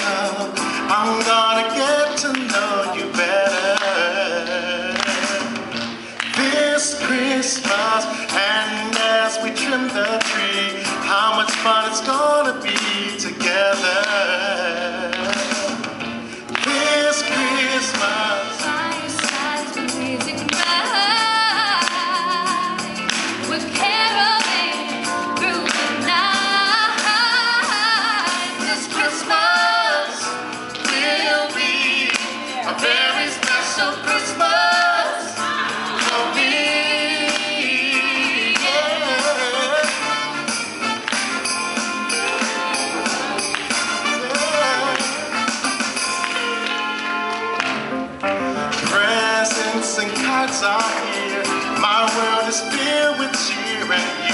come, I'm gonna get to know you better this Christmas. And as we trim the tree, how much fun it's gonna be together this Christmas. Firesides blazing bright, we're caroling through the night. This Christmas will be a very special Christmas for me. Presents and cards are here. My world is filled with cheer and